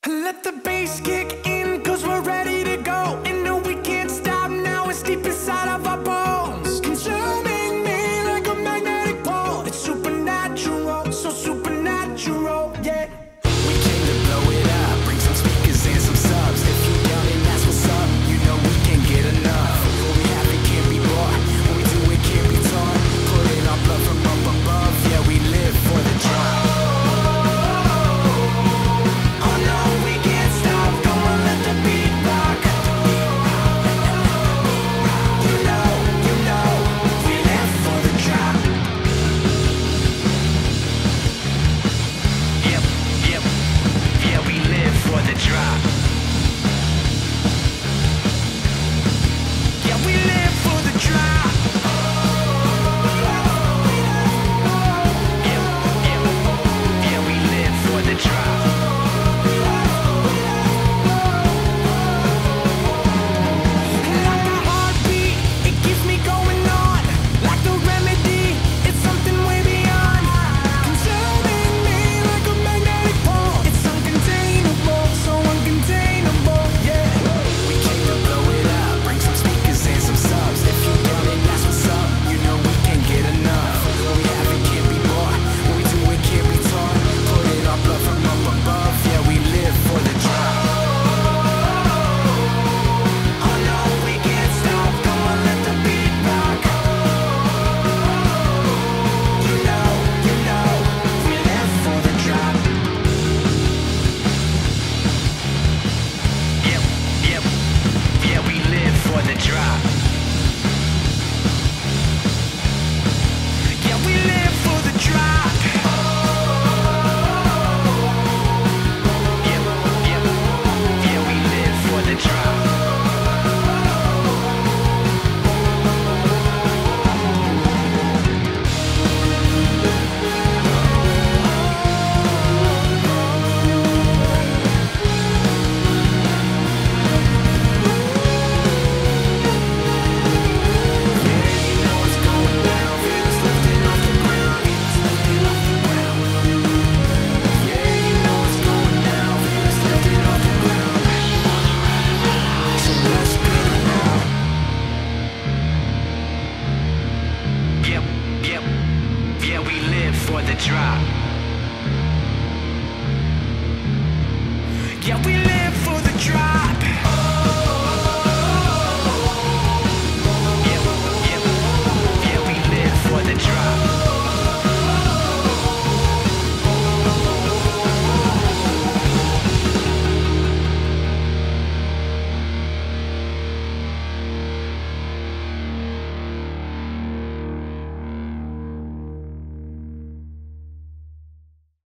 Let the bass kick in, cause we're ready to go. And no, we can't stop now, it's deep inside of our bones, consuming me like a magnetic pole. It's supernatural, so supernatural, yeah. We came to blow it up, bring some speakers and some subs. If you down and that's what's up, you know we can't get enough. What we have, it can't be bought, what we do, it can't be taught. Put in our blood from up above, yeah, we live for the drop. For the drop. Yeah, we live for the drop.